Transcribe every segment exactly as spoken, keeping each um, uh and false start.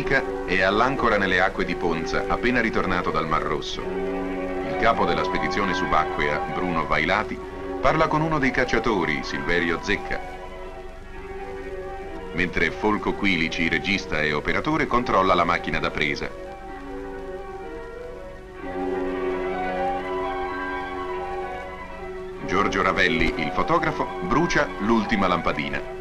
Amica è all'ancora nelle acque di Ponza, appena ritornato dal Mar Rosso. Il capo della spedizione subacquea, Bruno Vailati, parla con uno dei cacciatori, Silverio Zecca, mentre Folco Quilici, regista e operatore, controlla la macchina da presa. Giorgio Ravelli, il fotografo, brucia l'ultima lampadina.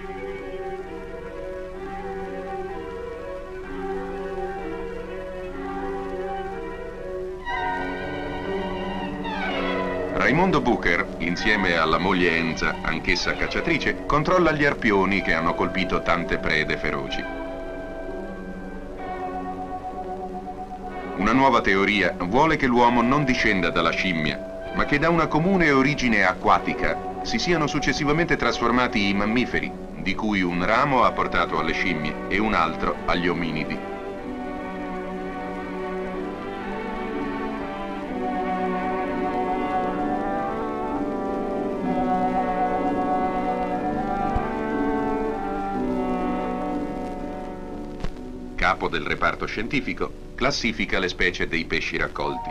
Raimondo Bucher, insieme alla moglie Enza, anch'essa cacciatrice, controlla gli arpioni che hanno colpito tante prede feroci. Una nuova teoria vuole che l'uomo non discenda dalla scimmia, ma che da una comune origine acquatica si siano successivamente trasformati i mammiferi, di cui un ramo ha portato alle scimmie e un altro agli ominidi. Capo del reparto scientifico, classifica le specie dei pesci raccolti.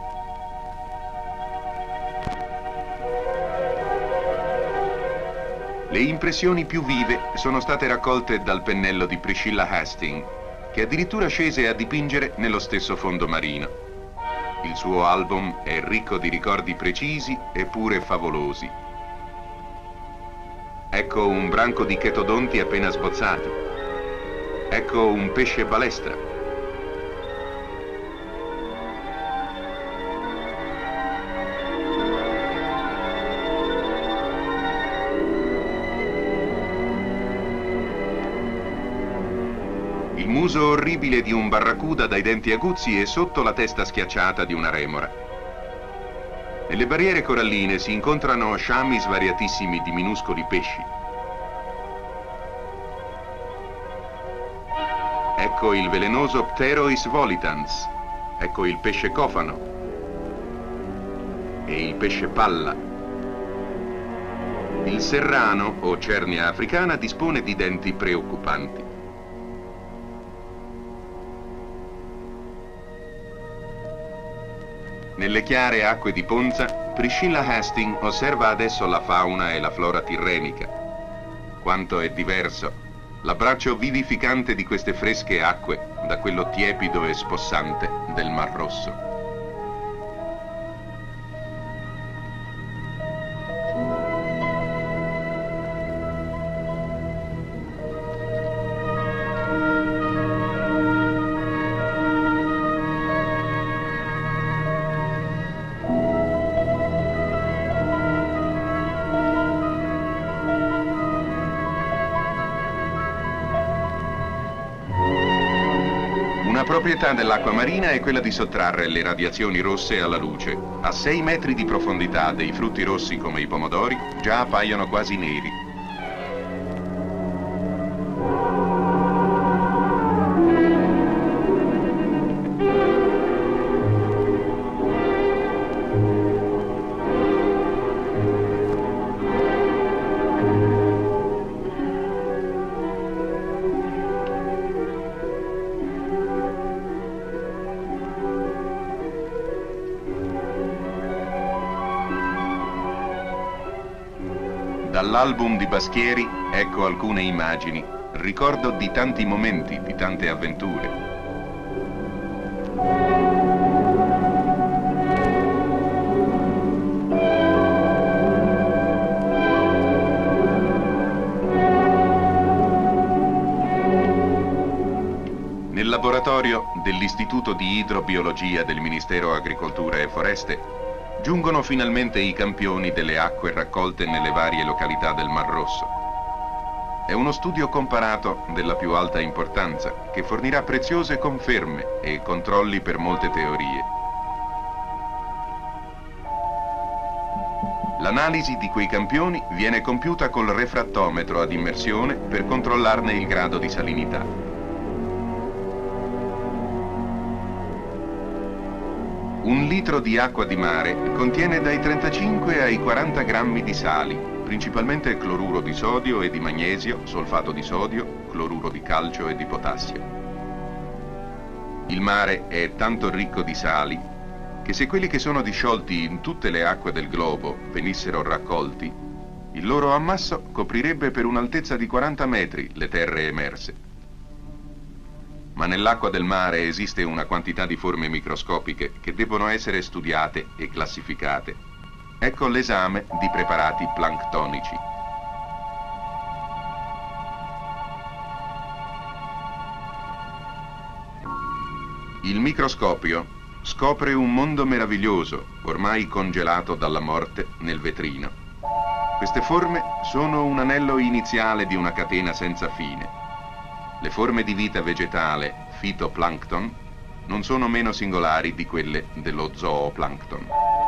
Le impressioni più vive sono state raccolte dal pennello di Priscilla Hastings, che addirittura scese a dipingere nello stesso fondo marino. Il suo album è ricco di ricordi precisi eppure favolosi. Ecco un branco di chetodonti appena sbozzati. Ecco un pesce balestra. Il muso orribile di un barracuda dai denti aguzzi e sotto la testa schiacciata di una remora. Nelle barriere coralline si incontrano sciami svariatissimi di minuscoli pesci. Ecco il velenoso Pterois volitans, ecco il pesce cofano e il pesce palla. Il serrano o cernia africana dispone di denti preoccupanti. Nelle chiare acque di Ponza, Priscilla Hastings osserva adesso la fauna e la flora tirrenica. Quanto è diverso l'abbraccio vivificante di queste fresche acque da quello tiepido e spossante del Mar Rosso. Una proprietà dell'acqua marina è quella di sottrarre le radiazioni rosse alla luce. A sei metri di profondità dei frutti rossi come i pomodori già appaiono quasi neri. Dall'album di Baschieri ecco alcune immagini, ricordo di tanti momenti, di tante avventure. Nel laboratorio dell'Istituto di Idrobiologia del Ministero Agricoltura e Foreste giungono finalmente i campioni delle acque raccolte nelle varie località del Mar Rosso. È uno studio comparato della più alta importanza che fornirà preziose conferme e controlli per molte teorie. L'analisi di quei campioni viene compiuta col refrattometro ad immersione per controllarne il grado di salinità. Un litro di acqua di mare contiene dai trentacinque ai quaranta grammi di sali, principalmente cloruro di sodio e di magnesio, solfato di sodio, cloruro di calcio e di potassio. Il mare è tanto ricco di sali che se quelli che sono disciolti in tutte le acque del globo venissero raccolti, il loro ammasso coprirebbe per un'altezza di quaranta metri le terre emerse. Ma nell'acqua del mare esiste una quantità di forme microscopiche che debbono essere studiate e classificate. Ecco l'esame di preparati planctonici. Il microscopio scopre un mondo meraviglioso, ormai congelato dalla morte nel vetrino. Queste forme sono un anello iniziale di una catena senza fine. Le forme di vita vegetale, fitoplancton, non sono meno singolari di quelle dello zooplancton.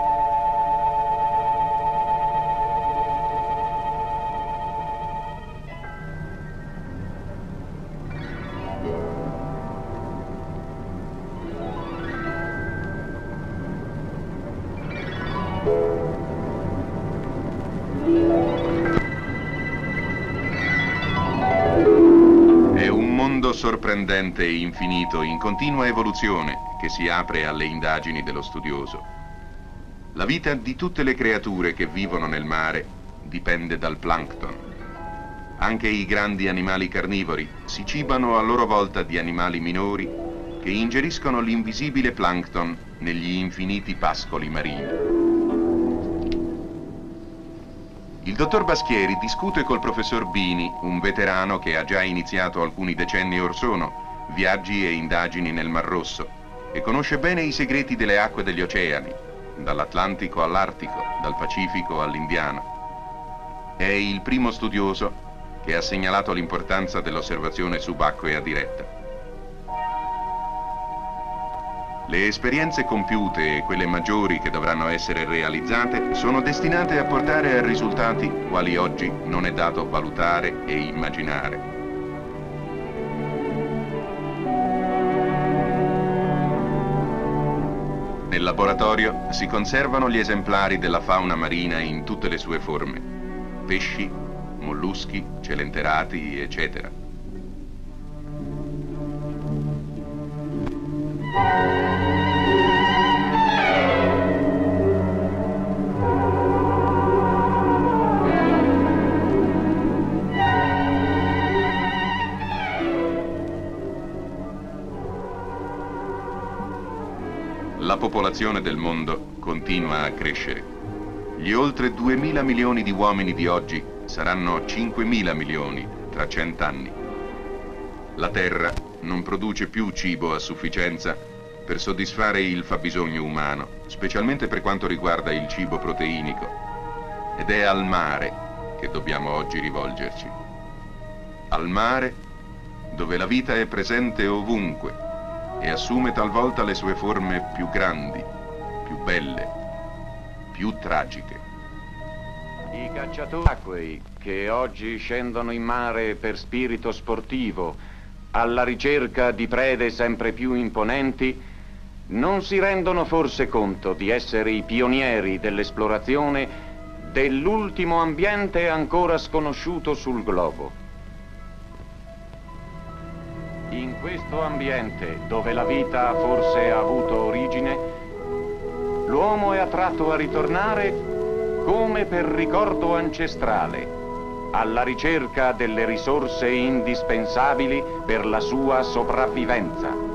Sorprendente e infinito, in continua evoluzione, che si apre alle indagini dello studioso. La vita di tutte le creature che vivono nel mare dipende dal plancton. Anche i grandi animali carnivori si cibano a loro volta di animali minori che ingeriscono l'invisibile plancton negli infiniti pascoli marini. Il dottor Baschieri discute col professor Bini, un veterano che ha già iniziato alcuni decenni or sono viaggi e indagini nel Mar Rosso e conosce bene i segreti delle acque degli oceani, dall'Atlantico all'Artico, dal Pacifico all'Indiano. È il primo studioso che ha segnalato l'importanza dell'osservazione subacquea diretta. Le esperienze compiute e quelle maggiori che dovranno essere realizzate sono destinate a portare a risultati quali oggi non è dato valutare e immaginare. Nel laboratorio si conservano gli esemplari della fauna marina in tutte le sue forme: pesci, molluschi, celenterati, eccetera. La popolazione del mondo continua a crescere. Gli oltre duemila milioni di uomini di oggi saranno cinquemila milioni tra cent'anni. La Terra non produce più cibo a sufficienza per soddisfare il fabbisogno umano, specialmente per quanto riguarda il cibo proteinico. Ed è al mare che dobbiamo oggi rivolgerci. Al mare dove la vita è presente ovunque e assume talvolta le sue forme più grandi, più belle, più tragiche. I cacciatori acquei che oggi scendono in mare per spirito sportivo, alla ricerca di prede sempre più imponenti, non si rendono forse conto di essere i pionieri dell'esplorazione dell'ultimo ambiente ancora sconosciuto sul globo. In questo ambiente, dove la vita forse ha avuto origine, l'uomo è attratto a ritornare come per ricordo ancestrale, alla ricerca delle risorse indispensabili per la sua sopravvivenza.